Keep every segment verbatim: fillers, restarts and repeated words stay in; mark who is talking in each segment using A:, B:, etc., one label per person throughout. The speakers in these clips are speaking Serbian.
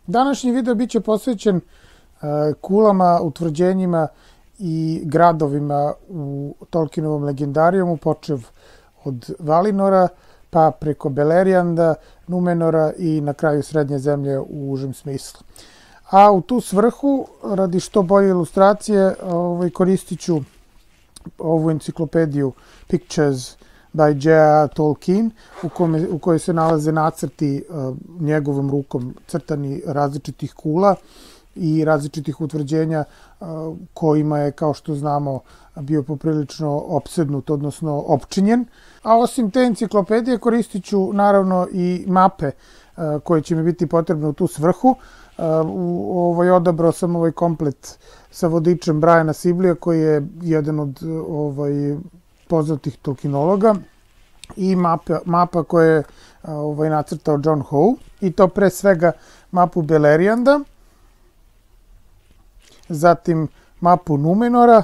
A: Današnji video biće posvećen kulama, utvrđenjima i gradovima u Tolkienovom legendarijumu, počev od Valinora, pa preko Belerionda, Numenora i na kraju Srednje zemlje u užem smislu. A u tu svrhu, radi što bolje ilustracije, ovaj, koristit ću ovu enciklopediju Pictures by J R R Tolkien, u, kome, u kojoj se nalaze nacrti uh, njegovom rukom crtani različitih kula i različitih utvrđenja uh, kojima je, kao što znamo, bio poprilično opsednut, odnosno opčinjen. A osim te enciklopedije koristit ću naravno i mape uh, koje će mi biti potrebne u tu svrhu. Uh, u, ovaj, odabrao sam ovaj komplet sa vodičem Briana Siblija, koji je jedan od ovaj, poznatih tolkienologa, i mapa, mapa koje je ovaj, nacrtao John Howe, i to pre svega mapu Belerionda, zatim mapu Numenora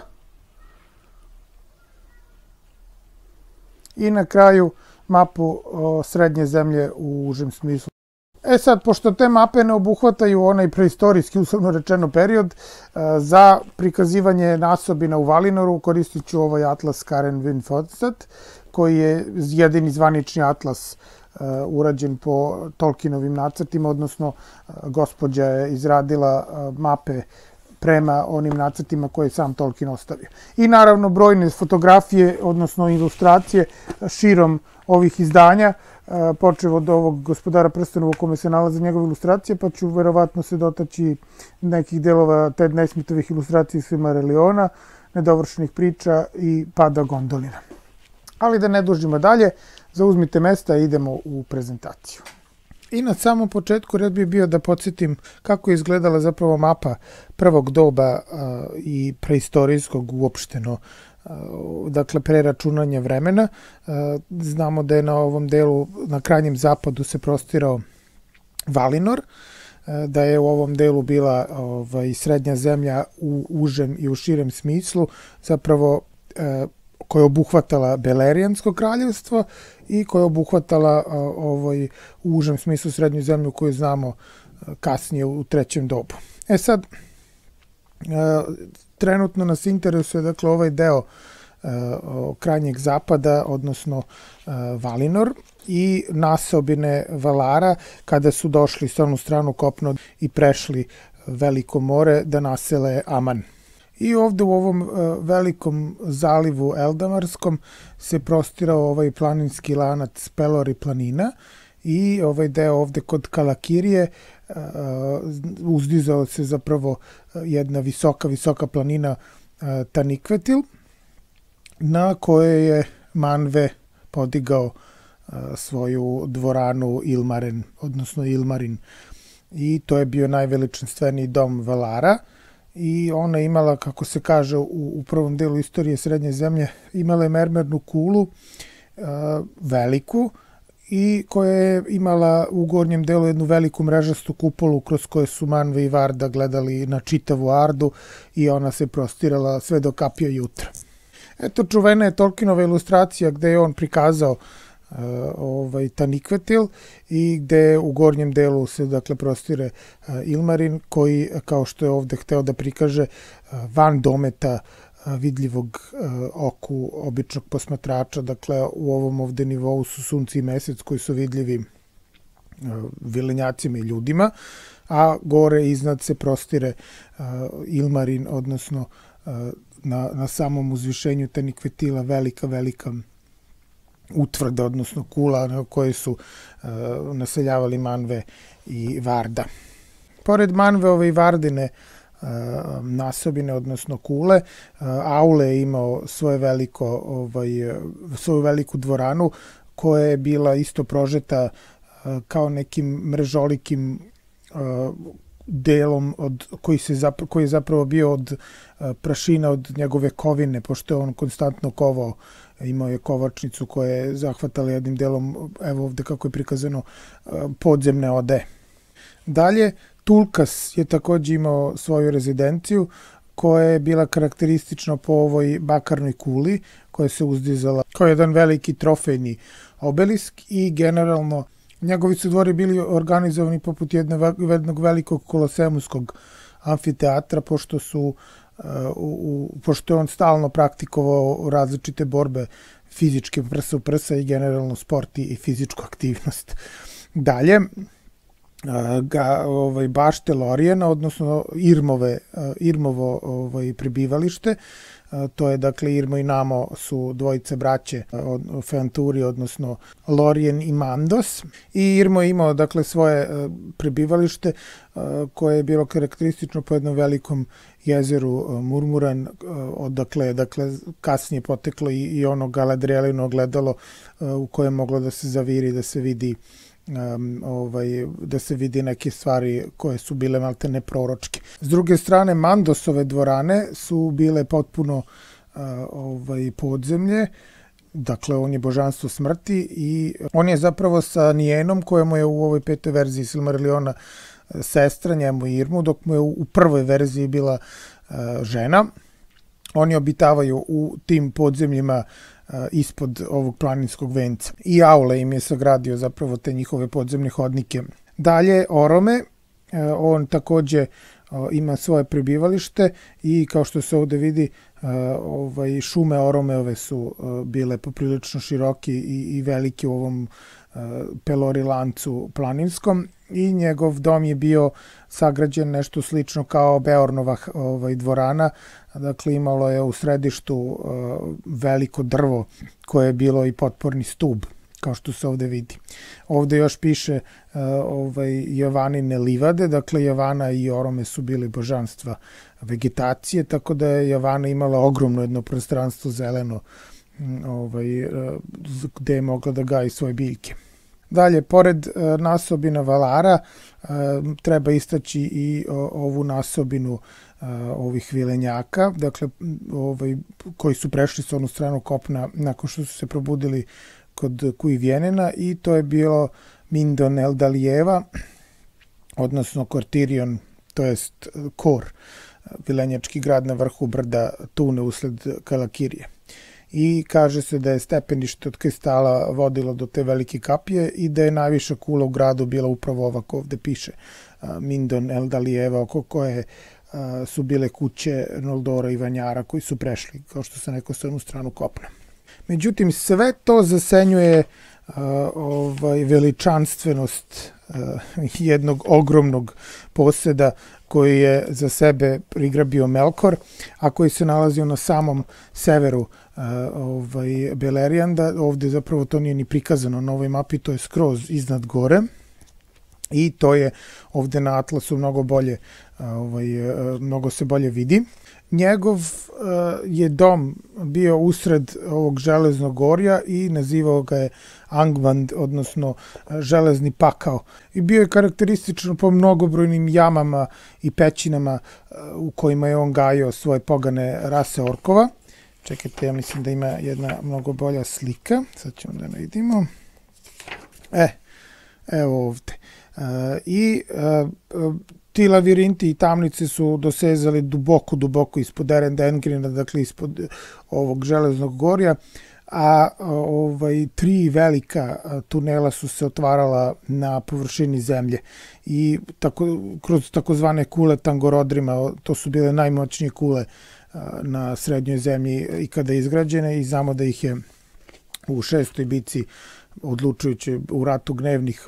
A: i na kraju mapu o, Srednje zemlje u užem smislu. E sad, pošto te mape ne obuhvataju onaj preistorijski, uslovno rečeno, period, za prikazivanje nasobina u Valinoru koristit ću ovaj atlas Karen Wynne-Forstad, koji je jedini zvanični atlas urađen po Tolkienovim nacrtima, odnosno gospođa je izradila mape prema onim nacrtima koje je sam Tolkien ostavio. I naravno brojne fotografije, odnosno ilustracije širom ovih izdanja, počev od ovog Gospodara prstenova u kome se nalaze njegove ilustracije, pa ću verovatno se dotaći nekih delova Ted Naismithovih ilustracija iz Silmarilliona, nedovršenih priča i Pada Gondolina. Ali da ne dužimo dalje, zauzmite mesta i idemo u prezentaciju. I na samom početku red bi bio da podsjetim kako je izgledala zapravo mapa prvog doba a, i preistorijskog uopšteno, a, dakle preračunanje vremena. A, znamo da je na ovom delu, na krajnjem zapadu se prostirao Valinor, a, da je u ovom delu bila ovaj, Srednja zemlja u užem i u širem smislu, zapravo a, koja je obuhvatala Belerijansko kraljevstvo i koja je obuhvatala a, ovaj, u užem smislu Srednju zemlju koju znamo a, kasnije u trećem dobu. E sad, a, trenutno nas interesuje, dakle, ovaj deo a, krajnjeg zapada, odnosno a, Valinor, i naseobine Valara kada su došli s onu stranu kopno i prešli Veliko more da nasele Aman. I ovde u ovom uh, velikom zalivu Eldamarskom se prostirao ovaj planinski lanac Pelori planina i ovaj deo ovde kod Kalakirije uh, uzdizao se zapravo jedna visoka, visoka planina uh, Tanikvetil, na kojoj je Manve podigao uh, svoju dvoranu Ilmaren, odnosno Ilmarin. I to je bio najveličanstveniji dom Valara. I ona je imala, kako se kaže u, u prvom delu istorije Srednje zemlje, imala je mermernu kulu, uh, veliku, i koja je imala u gornjem delu jednu veliku mrežastu kupolu kroz koje su Manve i Varda gledali na čitavu Ardu, i ona se prostirala sve do kapija jutra. Eto, čuvena je Tolkienova ilustracija gde je on prikazao Uh, ovaj, Tanikvetil, i gde u gornjem delu se, dakle, prostire uh, Ilmarin, koji, kao što je ovde hteo da prikaže, uh, van dometa uh, vidljivog uh, oku običnog posmatrača, dakle, u ovom ovde nivou su sunce i mesec koji su vidljivi uh, vilenjacima i ljudima, a gore iznad se prostire uh, Ilmarin, odnosno uh, na, na samom uzvišenju Tanikvetila velika, velika utvrda, odnosno kula koje su uh, naseljavali Manve i Varda. Pored Manveove i Vardine uh, nasobine, odnosno kule, uh, Aule je imao svoje veliko, ovaj, svoju veliku dvoranu koja je bila isto prožeta uh, kao nekim mrežolikim uh, delom od, koji, se zapra, koji je zapravo bio od uh, prašina od njegove kovine, pošto je on konstantno kovao. Imao je kovačnicu koja je zahvatala jednim delom, evo ovde kako je prikazano, podzemne ode. Dalje, Tulkas je takođe imao svoju rezidenciju koja je bila karakteristična po ovoj bakarnoj kuli koja se uzdizala kao jedan veliki trofejni obelisk, i generalno Njegovi su dvori bili organizovani poput jednog velikog koloseumskog amfiteatra, pošto su u, u, pošto je on stalno praktikovao različite borbe fizičke prsa u prsa i generalno sport i fizičku aktivnost. Dalje, ga, ovaj, bašte Lorijena, odnosno Irmove, Irmovo ovaj, prebivalište. To je, dakle, Irmo i Namo su dvojice braće od Feanturi, odnosno Lorien i Mandos. I Irmo je imao, dakle, svoje prebivalište koje je bilo karakteristično po jednom velikom jezeru Murmuran, odakle je, dakle, kasnije poteklo i, i ono Galadrielino ogledalo u koje je moglo da se zaviri, da se vidi Um, ovaj, da se vidi neke stvari koje su bile malte neproročke. S druge strane, Mandosove dvorane su bile potpuno uh, ovaj, podzemlje, dakle on je božanstvo smrti i on je zapravo sa Nijenom, kojemu je u ovoj petoj verziji Silmarilliona sestra, njemu Irmu, dok mu je u prvoj verziji bila uh, žena. Oni obitavaju u tim podzemljima ispod ovog planinskog venca. I Aule im je sagradio zapravo te njihove podzemne hodnike. Dalje, Orome, on takođe ima svoje prebivalište i kao što se ovde vidi, ovaj, šume Oromeove su bile poprilično široki i, i veliki u ovom Pelori lancu planinskom i njegov dom je bio sagrađen nešto slično kao Beornova ovaj, dvorana. Dakle, imalo je u središtu uh, veliko drvo koje je bilo i potporni stub, kao što se ovde vidi. Ovde još piše uh, ovaj, Javanine livade, dakle Javana i Orome su bili božanstva vegetacije, tako da je Javana imala ogromno jedno prostranstvo zeleno ovaj, uh, gde je mogla da gaji svoje biljke. Dalje, pored uh, nasobina Valara, uh, treba istaći i uh, ovu nasobinu uh, ovih vilenjaka, dakle, ovaj, koji su prešli s onu stranu kopna nakon što su se probudili kod Kuivjenena i to je bilo Mindon Eldalijeva, odnosno Kortirion, to jest Kor, vilenjački grad na vrhu brda Tune usled Kalakirije. I kaže se da je stepenište od kristala vodilo do te velike kapije i da je najviša kula u gradu bila upravo ova ko ovde piše, Mindon Eldalijeva, oko koje su bile kuće Noldora i Vanjara koji su prešli, kao što sam rekao, sa onu stranu kopna. Međutim, sve to zasenjuje uh, ovaj, veličanstvenost uh, jednog ogromnog poseda koji je za sebe prigrabio Melkor, a koji se nalazio na samom severu uh, ovaj, Belerijanda. Ovde zapravo to nije ni prikazano na ovoj mapi, to je skroz iznad gore. I to je ovde na atlasu mnogo bolje, ovaj, mnogo se bolje vidi. Njegov uh, je dom bio usred ovog železnog gorja i nazivao ga je Angband, odnosno železni pakao. I bio je karakteristično po mnogobrojnim jamama i pećinama uh, u kojima je on gajio svoje pogane rase orkova. Čekajte, ja mislim da ima jedna mnogo bolja slika. Sad ćemo da ne vidimo. E, evo ovde. Uh, I uh, ti lavirinti i tamnice su dosezali duboko, duboko ispod Erendengrina, dakle ispod ovog železnog gorja, a ovaj, tri velika tunela su se otvarala na površini zemlje i tako, kroz takozvane kule Tangorodrima, to su bile najmoćnije kule na srednjoj zemlji ikada izgrađene i znamo da ih je u šestoj bici odlučujući u ratu gnevnih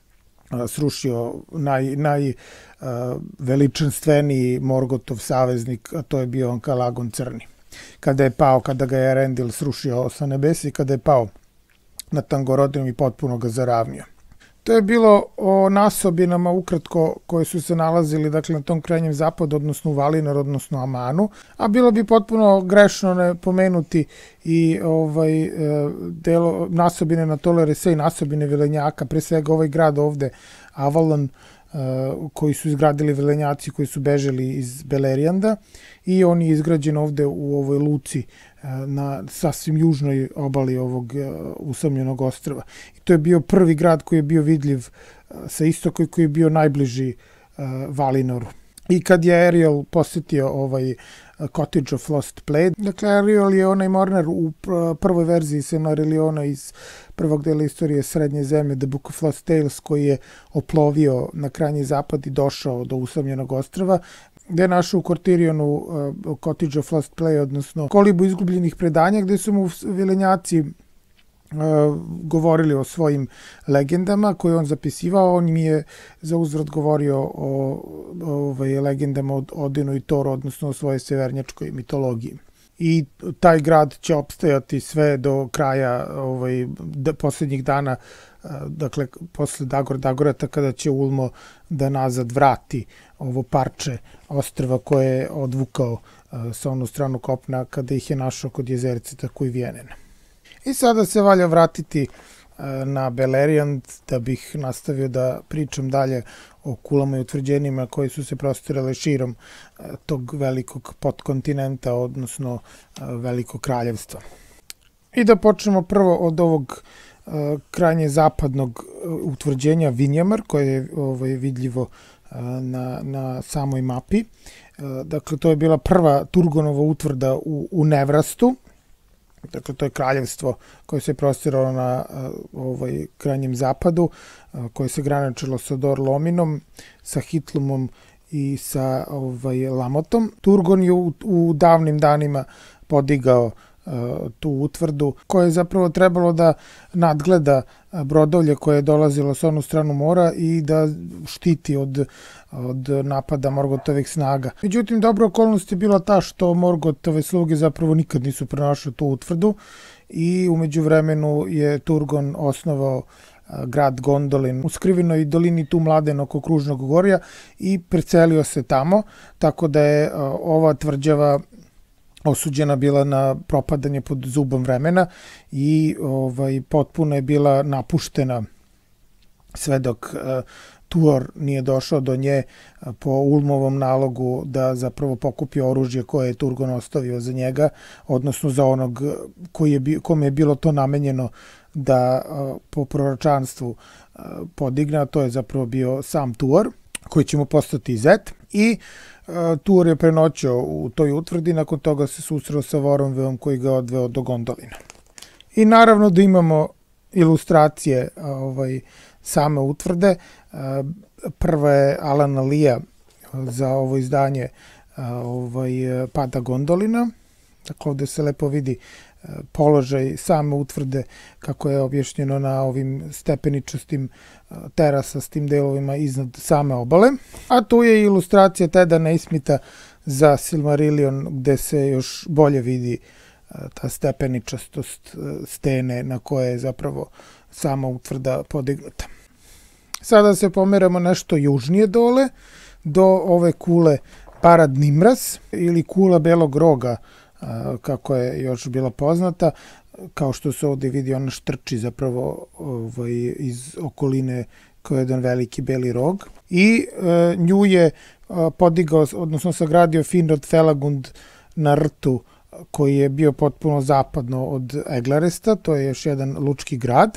A: srušio naj, naj veličanstveniji Morgotov saveznik, a to je bio Ankalagon Crni. Kada je pao, kada ga je Erendil srušio sa nebesa i kada je pao na Tangorodrim i potpuno ga zaravnio. To je bilo o nasobinama ukratko koje su se nalazili, dakle, na tom krajnjem zapadu, odnosno u Valinor, odnosno Amanu, a bilo bi potpuno grešno ne pomenuti i ovaj delo nasobine na Tolerese i nasobine vilenjaka, pre svega ovaj grad ovde, Avalon, koji su izgradili vilenjaci koji su bežali iz Belerijanda i on je izgrađen ovde u ovoj luci na sasvim južnoj obali ovog usamljenog ostrva. I to je bio prvi grad koji je bio vidljiv sa istoka i koji je bio najbliži Valinoru. I kad je Ariel posetio ovaj Cottage of Lost Blade. Dakle, Ariel je onaj Mornar u prvoj verziji Silmarilliona iz prvog dela istorije Srednje zemlje, The Book of Lost Tales, koji je oplovio na krajnji zapad i došao do usamljenog ostrava, gde je našao u Cortirionu uh, Cottage of Lost Play, odnosno kolibu izgubljenih predanja, gde su mu vilenjaci Uh, govorili o svojim legendama koje on zapisivao. On mi je za uzvrat govorio o, o ovaj, legendama od Odinu i Toru, odnosno o svojoj severnjačkoj mitologiji. I taj grad će opstajati sve do kraja ovaj, da, posljednjih dana, uh, dakle, posle Dagor Dagorata, kada će Ulmo da nazad vrati ovo parče ostrva koje je odvukao uh, sa onu stranu kopna kada ih je našao kod jezerice, tako i Vjenena. I sada se valja vratiti na Beleriand da bih nastavio da pričam dalje o kulama i utvrđenjima koji su se prostirale širom tog velikog podkontinenta, odnosno velikog kraljevstva. I da počnemo prvo od ovog krajnje zapadnog utvrđenja Vinjamar, koje je ovaj, vidljivo na, na samoj mapi. Dakle, to je bila prva Turgonova utvrda u, u Nevrastu. Dakle, to je kraljevstvo koje se prostiralo na ovaj, krajnjem zapadu, koje se graničilo sa Dor-Lominom, sa Hitlumom i sa ovaj, Lamotom. Turgon je u, u davnim danima podigao uh, tu utvrdu, koja je zapravo trebalo da nadgleda brodovlje koje je dolazilo sa onu stranu mora i da štiti od, od napada Morgotovih snaga. Međutim, dobra okolnost je bila ta što Morgotove sluge zapravo nikad nisu pronašli tu utvrdu i u međuvremenu je Turgon osnovao grad Gondolin u skrivenoj dolini tu Mladen oko Kružnog gorja i preselio se tamo, tako da je ova tvrđava osuđena bila na propadanje pod zubom vremena i ovaj, potpuno je bila napuštena sve dok uh, Tuor nije došao do nje uh, po Ulmovom nalogu da zapravo pokupi oružje koje je Turgon ostavio za njega, odnosno za onog koji je, kome je bilo to namenjeno da uh, po proročanstvu uh, podigne, a to je zapravo bio sam Tuor, koji će mu postati zet. I uh, Tuor je prenoćio u toj utvrdi, nakon toga se susreo sa Voromveom koji ga odveo do Gondolina. I naravno da imamo ilustracije uh, ovaj, same utvrde. Uh, prva je Alana Lija za ovo izdanje uh, ovaj, Pada Gondolina. Dakle, ovde se lepo vidi uh, položaj same utvrde kako je objašnjeno na ovim stepeničastim uh, terasastim delovima iznad same obale. A tu je ilustracija Teda Naismitha za Silmarillion, gde se još bolje vidi uh, ta stepeničastost uh, stene na koje je zapravo sama utvrda podignuta. Sada se pomeramo nešto južnije dole, do ove kule Barad Nimraz ili kula Belog roga, kako je još bila poznata. Kao što se ovde vidi, ona štrči zapravo ovaj, iz okoline kao jedan veliki beli rog. I e, nju je e, podigao, odnosno sagradio Finrod Felagund na rtu koji je bio potpuno zapadno od Eglaresta. To je još jedan lučki grad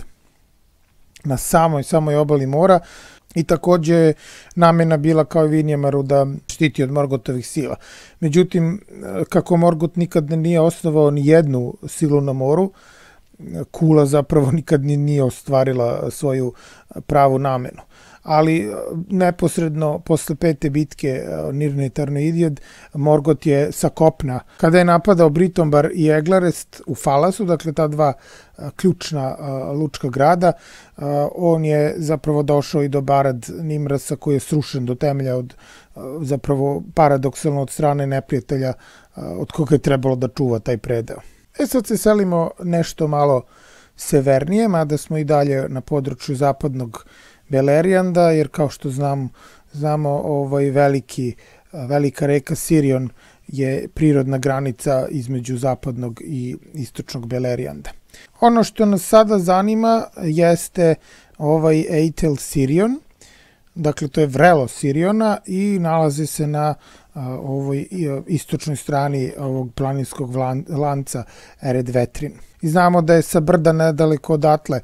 A: na samoj, samoj obali mora. I takođe je namena bila kao i Vinjamaru da štiti od Morgotovih sila. Međutim, kako Morgot nikad nije osnovao ni jednu silu na moru, kula zapravo nikad nije ostvarila svoju pravu namenu. Ali neposredno posle pete bitke Nirne i Tarnoidiad, Morgot je sa kopna, kada je napadao Britombar i Eglarest u Falasu, dakle ta dva ključna lučka grada, on je zapravo došao i do Barad Nimrasa koji je srušen do temelja od zapravo paradoksalno od strane neprijatelja od koga je trebalo da čuva taj predeo. E sad se selimo nešto malo severnije, mada smo i dalje na području zapadnog Belerianda, jer kao što znam, znamo ovaj veliki, velika reka Sirion je prirodna granica između zapadnog i istočnog Belerianda. Ono što nas sada zanima jeste ovaj Eithel Sirion, dakle to je vrelo Siriona i nalazi se na ovoj istočnoj strani ovog planinskog lanca Ered Vetrin. I znamo da je sa brda nedaleko odatle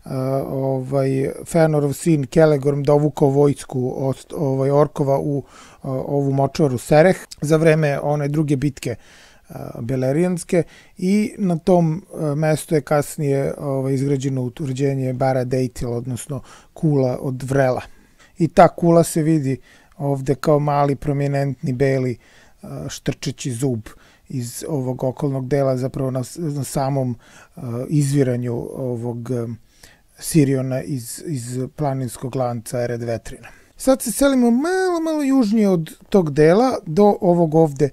A: ovaj, Feanorov sin Kelegorm dovukao vojsku ovaj, orkova u ovu močvaru Sereh za vreme one druge bitke Belerijanske i na tom mestu je kasnije ovaj, izgrađeno utvrđenje Barad Eitil, odnosno kula od vrela. I ta kula se vidi ovde kao mali prominentni beli štrčeći zub iz ovog okolnog dela, zapravo na, na samom izviranju ovog Siriona iz, iz planinskog lanca Ered Vetrina. Sad se selimo malo, malo južnije od tog dela do ovog ovde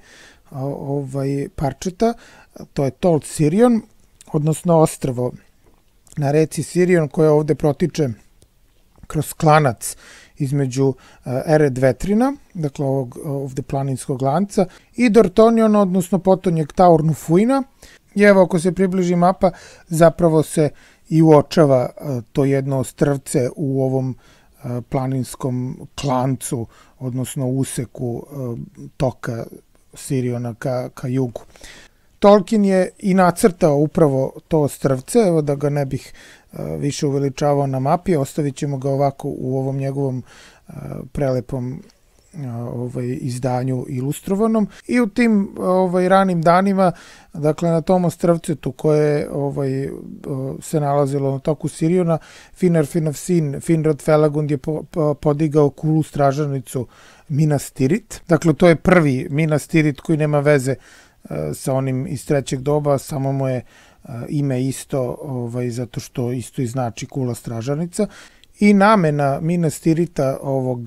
A: ovaj parčeta, to je Tol Sirion, odnosno ostrvo na reci Sirion koje ovde protiče kroz klanac između Ered Vetrina, dakle ovog ovde planinskog lanca, i Dortonion, odnosno potonjeg Taurnu Fuina. I evo, ako se približi mapa, zapravo se i uočava to jedno ostrvce u ovom planinskom klancu, odnosno useku toka Siriona ka, ka jugu. Tolkien je i nacrtao upravo to ostrvce, evo da ga ne bih više uveličavao na mapi, ostavit ćemo ga ovako u ovom njegovom prelepom ovaj, izdanju ilustrovanom. I u tim ovaj, ranim danima, dakle na tom ostrvcetu koje ovaj, se nalazilo na toku Siriona, Finarfinov sin Finrod Felagund je po, po, podigao kulu stražarnicu Minas Tirith. Dakle, to je prvi Minas Tirith koji nema veze sa onim iz trećeg doba, samo mu je ime isto, ovaj, zato što isto i znači kula stražarnica. I namena Minas Tiritha ovog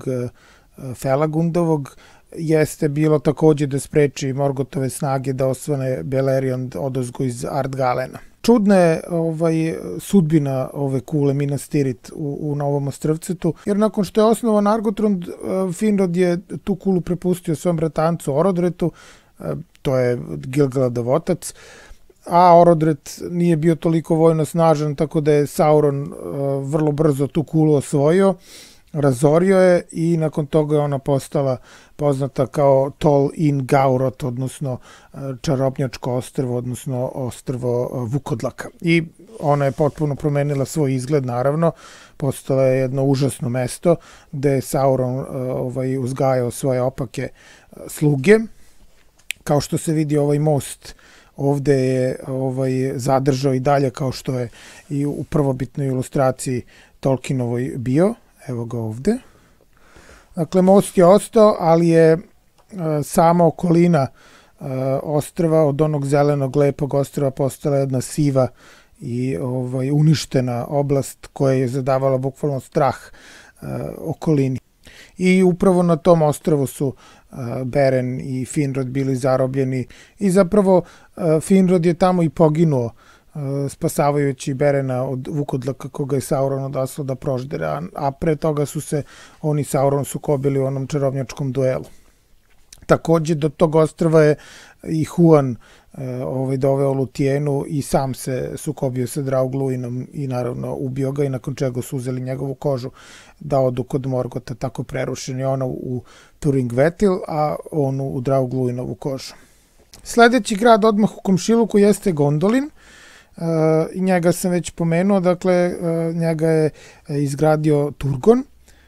A: Felagundovog jeste bilo takođe da spreči Morgotove snage da osvane Beleriand odozgo iz Ardgalena. Čudna je ovaj, sudbina ove kule Minas Tirith u, u Novom Ostrvcetu, jer nakon što je osnovan Argotrond, Finrod je tu kulu prepustio svom bratancu Orodretu, to je Gilgaladov otac, a Orodret nije bio toliko vojno snažan, tako da je Sauron uh, vrlo brzo tu kulu osvojio, razorio je i nakon toga je ona postala poznata kao Tol in Gaurot, odnosno uh, čarobnjačko ostrvo, odnosno ostrvo uh, Vukodlaka. I ona je potpuno promenila svoj izgled, naravno, postala je jedno užasno mesto gde je Sauron uh, ovaj, uzgajao svoje opake uh, sluge. Kao što se vidi, ovaj most ovde je ovaj, zadržao i dalje, kao što je i u prvobitnoj ilustraciji Tolkienovoj bio. Evo ga ovde. Dakle, most je ostao, ali je e, sama okolina e, ostrva, od onog zelenog lepog ostrva, postala jedna siva i ovaj, uništena oblast koja je zadavala bukvalno strah e, okolini. I upravo na tom ostrvu su uh, Beren i Finrod bili zarobljeni i zapravo uh, Finrod je tamo i poginuo uh, spasavajući Berena od Vukodlaka koga je Sauron odaslao da proždere, a, a pre toga su se oni Sauron sukobili u onom čarobnjačkom duelu. Takođe do tog ostrva je i Huan uh, ovaj, doveo Lutijenu i sam se sukobio sa Draugluinom i naravno ubio ga, i nakon čega su uzeli njegovu kožu da odu kod Morgota, tako prerušeni, ona u Turingvetil, a on u Draugluinovu kožu. Sledeći grad odmah u komšiluku jeste Gondolin. I njega sam već pomenuo, dakle njega je izgradio Turgon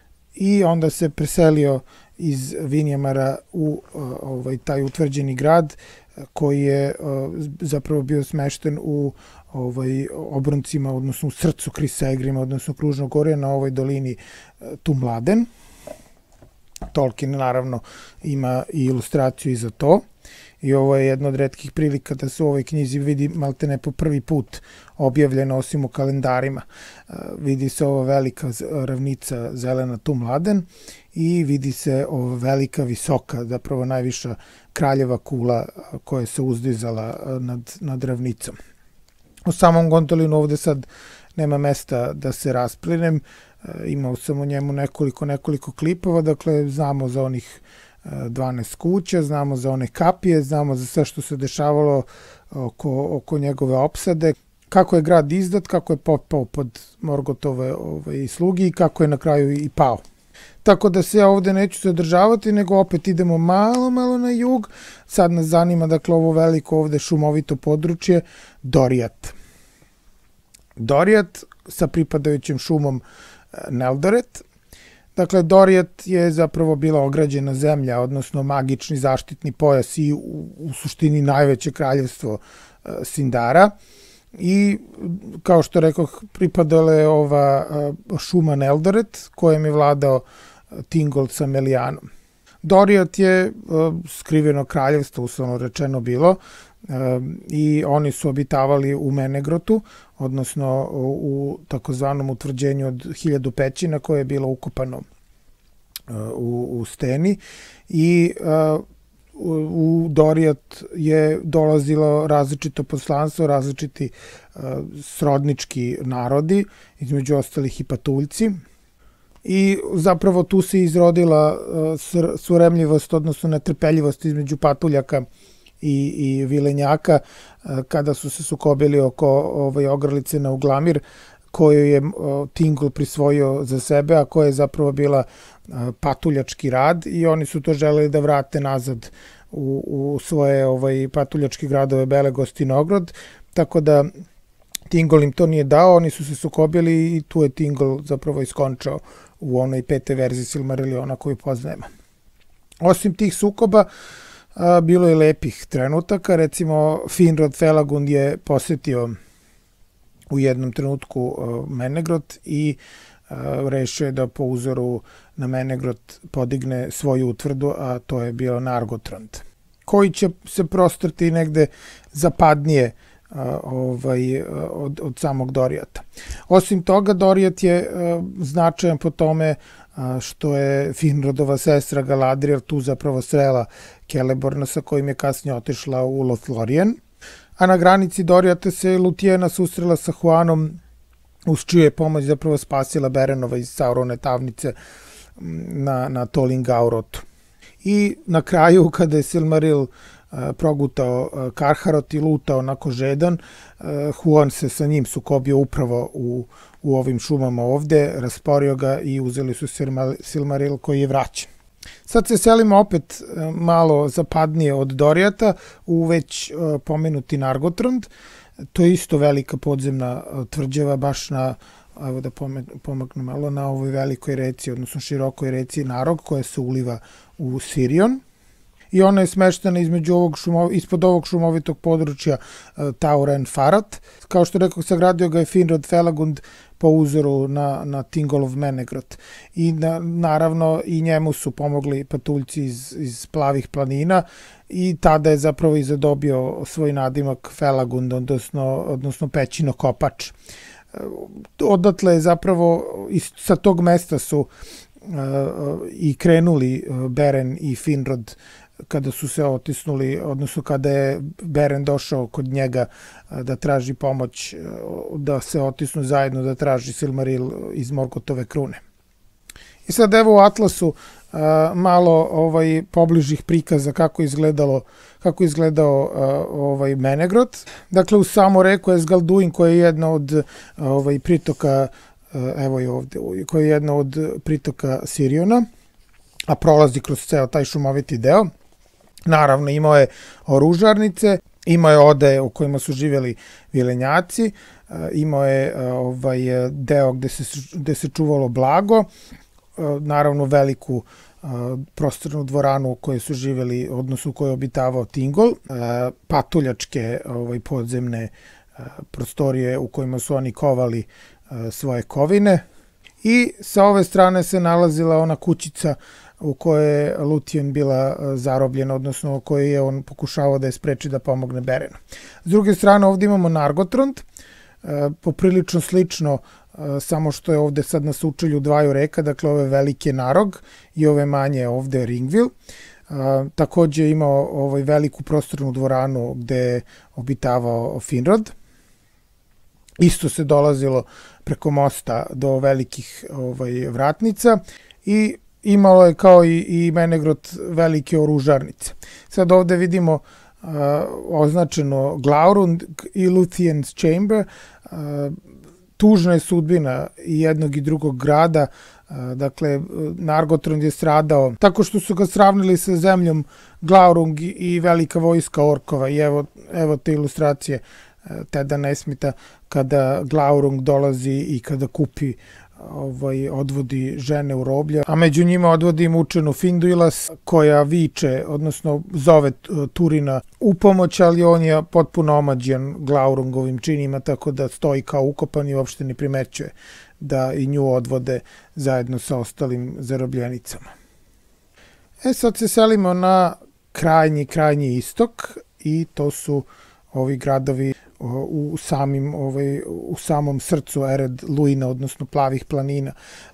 A: i onda se preselio iz Vinjamara u ovaj, taj utvrđeni grad koji je zapravo bio smešten u ovaj, obroncima, odnosno u srcu Krisa Egrima, odnosno Kružnog gorja na ovoj dolini Tumladen. Tolkien naravno ima i ilustraciju i za to. I ovo je jedna od retkih prilika da se u ovoj knjizi vidi maltene po prvi put objavljeno, osim u kalendarima. Vidi se ova velika ravnica zelena Tumladen i vidi se ova velika, visoka, zapravo najviša kraljeva kula koja se uzdizala nad, nad ravnicom. U samom Gondolinu ovde sad nema mesta da se rasplinem, imao sam o njemu nekoliko, nekoliko klipova, dakle znamo za onih dvanaest kuća, znamo za one kapije, znamo za sve što se dešavalo oko, oko njegove opsade, kako je grad izdat, kako je popao pod Morgotove ovaj, slugi i kako je na kraju i pao. Tako da se ja ovde neću zadržavati, nego opet idemo malo, malo na jug. Sad nas zanima, dakle, ovo veliko ovde šumovito područje, Doriat. Doriat sa pripadajućim šumom Neldoret. Dakle, Doriat je zapravo bila ograđena zemlja, odnosno magični zaštitni pojas i u, u suštini najveće kraljevstvo e, Sindara. I, kao što rekoh, pripadala je ova e, šuma Neldoret, kojem je vladao Thingol sa Melianom. Doriat je e, skriveno kraljevstvo, uslovno rečeno, bilo, e, i oni su obitavali u Menegrotu, odnosno u takozvanom utvrđenju od hiljadu pećina koje je bilo ukopano u, u steni, i uh, u Doriat je dolazilo različito poslanstvo, različiti uh, srodnički narodi, između ostalih i patuljci, i zapravo tu se izrodila uh, suremljivost, odnosno netrpeljivost između patuljaka i, i vilenjaka, kada su se sukobili oko ovaj, ogrlice na Uglamir, koju je Thingol prisvojio za sebe, a koja je zapravo bila patuljački rad, i oni su to želeli da vrate nazad u, u svoje ovaj, patuljačke gradove Belegost i Nogrod, tako da Thingol im to nije dao, oni su se sukobili i tu je Thingol zapravo iskončao u onoj pete verziji Silmarilliona koju poznajemo. Osim tih sukoba, A, bilo je lepih trenutaka, recimo Finrod Felagund je posetio u jednom trenutku uh, Menegrot i uh, rešio je da po uzoru na Menegrot podigne svoju utvrdu, a to je bilo Nargothrond, koji će se prostrti negde zapadnije uh, ovaj, uh, od, od samog Doriata. Osim toga, Doriat je uh, značajan po tome što je Finrodova sestra Galadriel tu zapravo srela Celeborna, sa kojim je kasnije otišla u Lothlorien. A na granici Doriata se Luthien susrela sa Huanom, uz čiju je pomoć zapravo spasila Berenova iz Saurone tamnice na, na Tolin Gaurotu. I na kraju, kada je Silmaril uh, progutao uh, Karharot i lutao onako žedan, uh, Huan se sa njim sukobio upravo u u ovim šumama ovde, rasporio ga i uzeli su Silmaril koji je vraćen. Sad se selimo opet malo zapadnije od Doriata u već pomenuti Nargothrond. To je isto velika podzemna tvrđava, baš na, evo da pomaknu malo, na ovoj velikoj reci, odnosno širokoj reci Narog, koja se uliva u Sirion. I ona je smeštena između ovog šumo, ispod ovog šumovitog područja uh, Tauren Farat. Kao što rekao, sagradio ga je Finrod Felagund po uzoru na, na Thingolov Menegrot. I na, naravno i njemu su pomogli patuljci iz, iz Plavih planina, i tada je zapravo i zadobio svoj nadimak Felagund, odnosno, odnosno pećino kopač. Odatle je zapravo, sa tog mesta su uh, i krenuli Beren i Finrod kada su se otisnuli, odnosno kada je Beren došao kod njega da traži pomoć, da se otisnu zajedno, da traži Silmaril iz Morgotove krune. I sad evo u Atlasu a, malo ovaj pobližih prikaza kako izgledalo kako izgledao a, ovaj Menegrot. Dakle, uz samu reku Esgalduin, koja je jedna od ovaj pritoka, a, evo je ovde, koja je jedna od pritoka Siriona, a prolazi kroz ceo taj šumoviti deo. Naravno, imao je oružarnice, imao je odaje u kojima su živjeli vilenjaci, imao je ovaj deo gde se, gde se čuvalo blago, naravno veliku prostornu dvoranu u kojoj su živjeli, odnosno u kojoj je obitavao Thingol, patuljačke ovaj, podzemne prostorije u kojima su oni kovali svoje kovine, i sa ove strane se nalazila ona kućica u kojoj je Luthien bila zarobljena, odnosno u kojoj je on pokušavao da je spreči da pomogne Berenu. S druge strane, ovdje imamo Nargothrond, poprilično slično, samo što je ovdje sad na sučelju dvaju reka, dakle ove velike Narog i ove manje ovdje Ringville. Također je imao ovaj veliku prostornu dvoranu gde je obitavao Finrod. Isto se dolazilo preko mosta do velikih ovaj, vratnica, i imalo je kao i, i Menegrot velike oružarnice. Sad ovdje vidimo uh, označeno Glaurung i Luthien's Chamber. Uh, tužna je sudbina i jednog i drugog grada, Dakle, Nargothrond je stradao tako što su ga sravnili sa zemljom Glaurung i velika vojska orkova. I evo, evo te ilustracije Teda Nesmita kada Glaurung dolazi i kada kupi ovaj, odvodi žene u roblje, a među njima odvodi mučenu Finduilas koja viče, odnosno zove Turina u pomoć, ali on je potpuno omađijan Glaurungovim činima, tako da stoji kao ukopan i uopšte ne primećuje da i nju odvode zajedno sa ostalim zarobljenicama. E sad se selimo na krajnji, krajnji istok i to su ovi gradovi u samim ovaj u samom srcu Ered Luina, odnosno Plavih planina.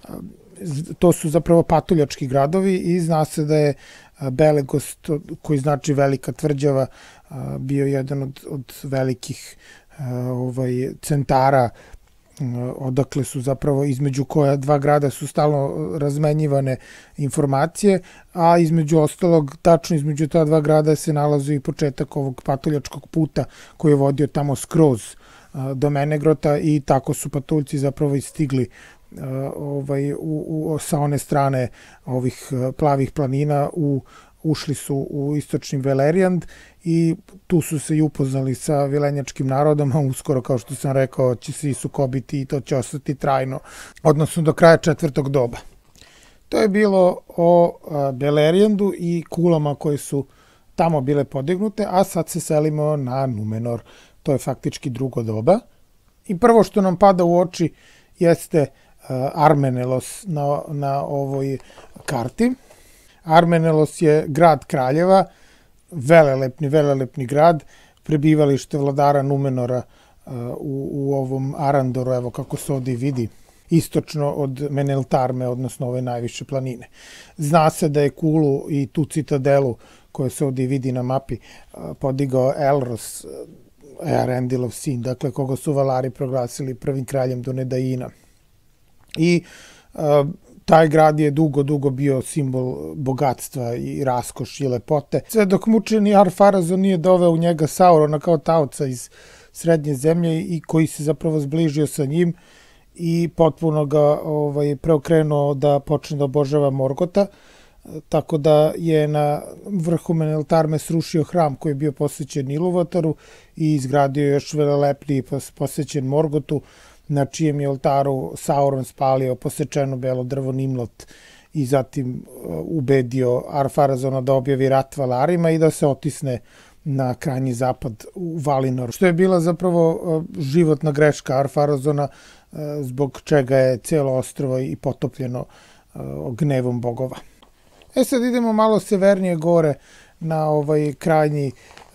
A: To su zapravo patuljački gradovi i zna se da je Belegost, koji znači velika tvrđava, bio jedan od, od velikih ovaj centara odakle su zapravo između koja dva grada su stalno razmenjivane informacije, a između ostalog, tačno između ta dva grada se nalazi i početak ovog patuljačkog puta koji je vodio tamo skroz do Menegrota i tako su patuljci zapravo istigli ovaj, u, u, sa one strane ovih Plavih planina u ušli su u istočni Velerijand i tu su se i upoznali sa vilenjačkim narodom, a uskoro, kao što sam rekao, će se i sukobiti i to će ostati trajno, odnosno do kraja četvrtog doba. To je bilo o Belerijandu i kulama koje su tamo bile podignute, a sad se selimo na Numenor. To je faktički drugo doba. I prvo što nam pada u oči jeste Armenelos na, na ovoj karti. Armenelos je grad kraljeva, velelepni, velelepni grad, prebivalište vladara Numenora u, u ovom Arandoru, evo kako se ovdje vidi, istočno od Meneltarme, odnosno ove najviše planine. Zna se da je Kulu i tu citadelu, koja se ovdje vidi na mapi, podigao Elros, Earendilov sin, dakle koga su Valari proglasili prvim kraljem Dunedaina. I taj grad je dugo, dugo bio simbol bogatstva i raskoši i lepote. Sve dok mučeni Ar-Pharazôn nije doveo u njega Saurona kao taoca iz srednje zemlje i koji se zapravo zbližio sa njim i potpuno ga ovaj, preokrenuo da počne da obožava Morgota, tako da je na vrhu Meneltarme srušio hram koji je bio posvećen Iluvataru i izgradio još velelepniji posvećen Morgotu, na čijem je oltaru Sauron spalio posečeno belo drvo Nimlot i zatim ubedio Ar-Pharazona da objavi rat Valarima i da se otisne na krajnji zapad u Valinor, što je bila zapravo životna greška Ar-Pharazona, zbog čega je cijelo ostrvo i potopljeno gnevom bogova. E sad idemo malo severnije gore na ovaj krajnji,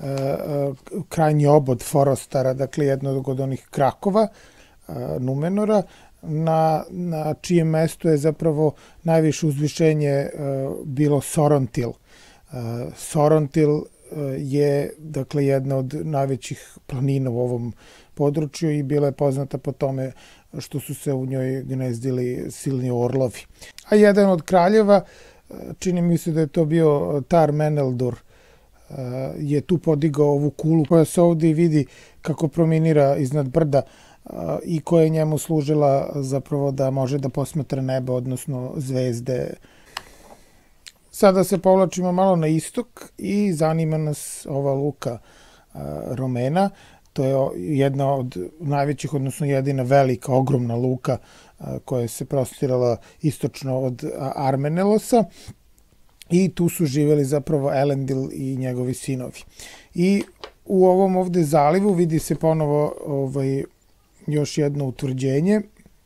A: krajnji obod Forostara, dakle jednog od onih krakova Numenora, na, na čijem mestu je zapravo najviše uzvišenje bilo Sorontil. Sorontil je dakle jedna od najvećih planina u ovom području i bila je poznata po tome što su se u njoj gnezdili silni orlovi. A jedan od kraljeva, čini mi se da je to bio Tar Meneldur, je tu podigao ovu kulu koja se ovdje vidi kako prominira iznad brda i koja je njemu služila zapravo da može da posmatra nebo, odnosno zvezde. Sada se povlačimo malo na istok i zanima nas ova luka Romena. To je jedna od najvećih, odnosno jedina velika, ogromna luka koja se prostirala istočno od Armenelosa i tu su živjeli zapravo Elendil i njegovi sinovi. I u ovom ovdje zalivu vidi se ponovo ovaj, još jedno utvrđenje,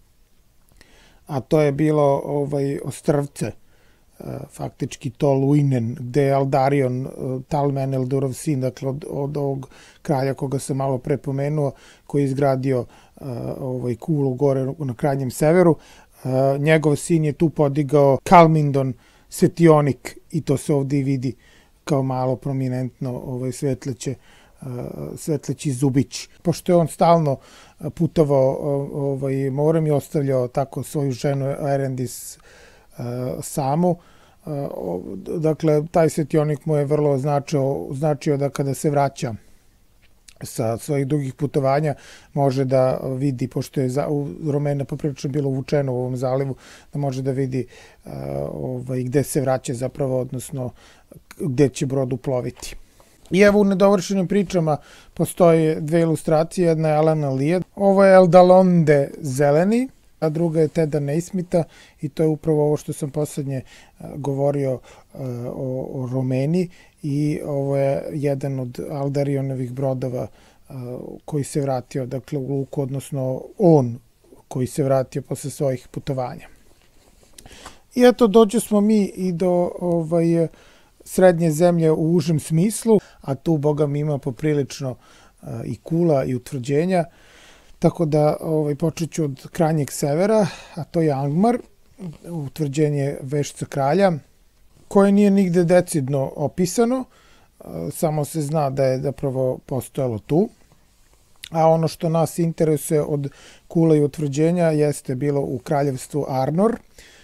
A: a to je bilo ovaj, ostrvce, faktički to Luinen, gde je Aldarion, Tal Meneldurov sin, dakle od, od ovog kralja koga sam malo prepomenuo, koji je izgradio ovaj, kulu gore na krajnjem severu. Njegov sin je tu podigao Kalmindon Svetionik i to se ovdje vidi kao malo prominentno ovaj, svetleće, svetleći zubić. Pošto je on stalno putovao ovaj, morem i ostavljao tako svoju ženu Erendis samu, dakle, taj svetionik mu je vrlo značio, značio da kada se vraća sa svojih dugih putovanja može da vidi, pošto je Romena poprilično bilo uvučeno u ovom zalivu, da može da vidi ovaj, gde se vraća zapravo, odnosno gde će brod uploviti. I evo u nedovršenim pričama postoje dve ilustracije, jedna je Alana Lee. Ovo je Eldalonde zeleni, a druga je Teda Naismitha i to je upravo ovo što sam poslednje govorio o, o Romeni i ovo je jedan od Aldarionovih brodova koji se vratio, dakle, u luku, odnosno on koji se vratio posle svojih putovanja. I eto, dođe smo mi i do ovaj, srednje zemlje u užem smislu, a tu, boga mi, ima poprilično i kula i utvrđenja, tako da ovaj, počet ću od krajnjeg severa, a to je Angmar, utvrđenje Vešca kralja, koje nije nigde decidno opisano, samo se zna da je zapravo postojalo tu. A ono što nas interesuje od kula i utvrđenja jeste bilo u kraljevstvu Arnor,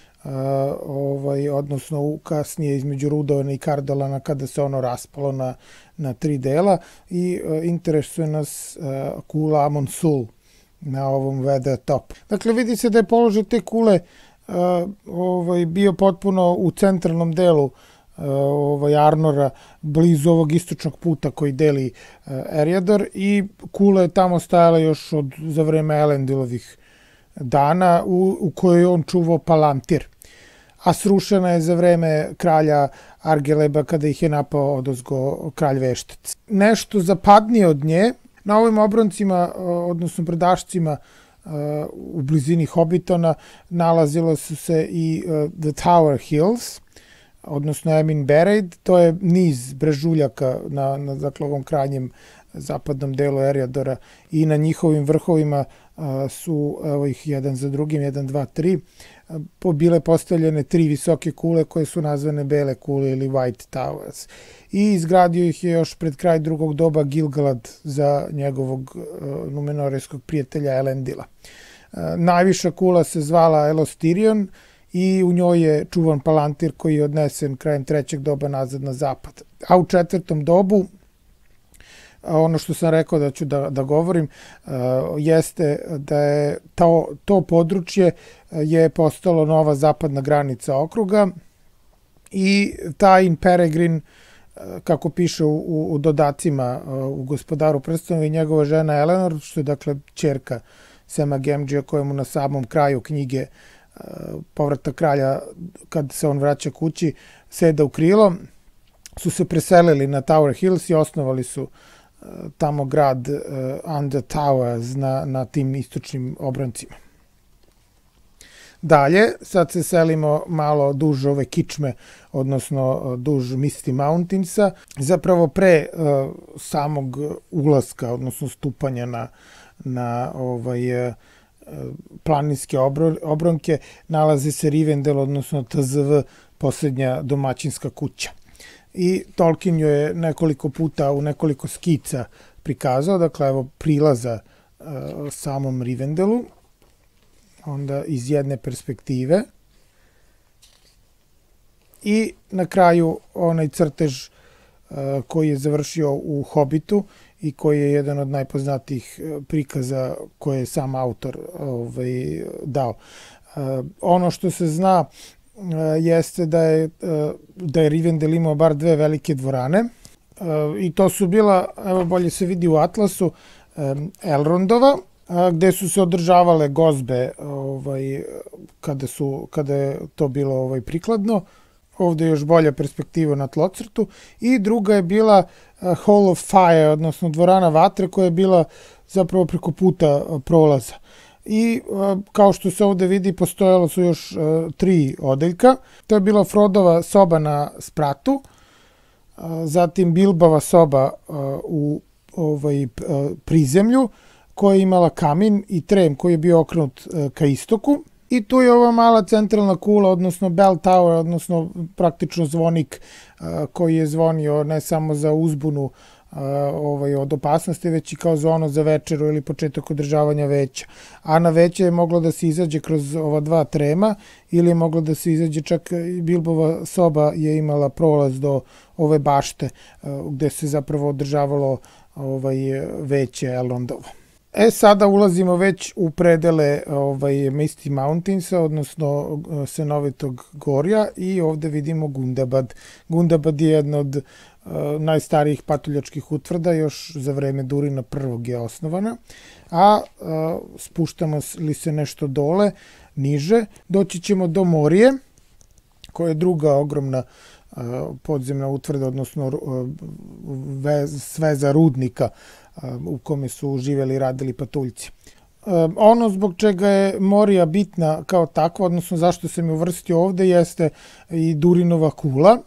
A: ovaj, odnosno u kasnije između Rudovana i Kardalana, kada se ono raspalo na, na tri dela, i interesuje nas kula Amon Sul na ovom Weather Top. Dakle, vidi se da je položaj te kule Uh, ovaj, bio potpuno u centralnom delu uh, ovaj, Arnora, blizu ovog istočnog puta koji deli uh, Eriador, i kula je tamo stajala još od, za vreme Elendilovih dana, u, u kojoj je on čuvao Palantir. A srušena je za vreme kralja Argeleba, kada ih je napao odozgo kralj Veštac. Nešto zapadnije od nje, na ovim obroncima, uh, odnosno brdašcima, u blizini Hobbitona, nalazilo su se i The Tower Hills, odnosno Emin Beraid. To je niz brežuljaka na, na dakle, ovom krajnjem zapadnom delu Eriadora, i na njihovim vrhovima su, evo ih jedan za drugim, jedan, dva, tri, bile postavljene tri visoke kule koje su nazvane Bele kule ili White Towers. I izgradio ih je još pred kraj drugog doba Gilgalad za njegovog uh, numenoreskog prijatelja Elendila. Uh, najviša kula se zvala Elostirion i u njoj je čuvan Palantir koji je odnesen krajem trećeg doba nazad na zapad. A u četvrtom dobu, ono što sam rekao da ću da, da govorim, uh, jeste da je to, to područje je postalo nova zapadna granica okruga, i taj in Peregrin, kako piše u, u dodacima u Gospodaru prstenova, i njegova žena Elenor, što je dakle ćerka Sema Gamgea, kojemu na samom kraju knjige Povratak kralja, kad se on vraća kući, seda u krilo, su se preselili na Tower Hills i osnovali su tamo grad On the Towers na, na tim istočnim obroncima. Dalje, sad se selimo malo duž ove kičme, odnosno duž Misty Mountainsa. Zapravo pre uh, samog ulaska, odnosno stupanja na, na ovaj, uh, planinske obro, obronke, nalazi se Rivendell, odnosno T Z V, posljednja domaćinska kuća. I Tolkien joj je nekoliko puta u nekoliko skica prikazao, dakle, evo prilaza uh, samom Rivendellu, onda iz jedne perspektive, i na kraju onaj crtež uh, koji je završio u Hobbitu i koji je jedan od najpoznatijih prikaza koje je sam autor ovaj, dao. Uh, ono što se zna uh, jeste da je, uh, da je Rivendell imao bar dve velike dvorane, uh, i to su bila, evo bolje se vidi u atlasu, um, Elrondova, gde su se održavale gozbe ovaj, kada, su, kada je to bilo ovaj, prikladno. Ovde je još bolja perspektiva na tlocrtu. I druga je bila Hall of Fire, odnosno dvorana vatre, koja je bila zapravo preko puta prolaza. I kao što se ovde vidi, postojalo su još tri odeljka. To je bila Frodova soba na spratu, zatim Bilbova soba u ovaj, prizemlju, koja je imala kamin i trem koji je bio okrenut ka istoku. I tu je ova mala centralna kula, odnosno bell tower, odnosno praktično zvonik koji je zvonio ne samo za uzbunu ovaj, od opasnosti, već i kao zvono za večeru ili početak održavanja veća. A na veće je moglo da se izađe kroz ova dva trema, ili je moglo da se izađe, čak i Bilbova soba je imala prolaz do ove bašte gde se zapravo održavalo ovaj, veće Elrondovo. E, sada ulazimo već u predele ovaj, Misty Mountainsa, odnosno Senovitog gorja, i ovde vidimo Gundabad. Gundabad je jedna od uh, najstarijih patuljačkih utvrda, još za vreme Durina prvog je osnovana, a uh, spuštamo li se nešto dole, niže, doći ćemo do Morije, koja je druga ogromna uh, podzemna utvrda, odnosno uh, vez, sveza rudnika u kome su živjeli i radili patuljci. Ono zbog čega je Morija bitna kao takva, odnosno zašto sam je uvrstio ovde, jeste i Durinova kula.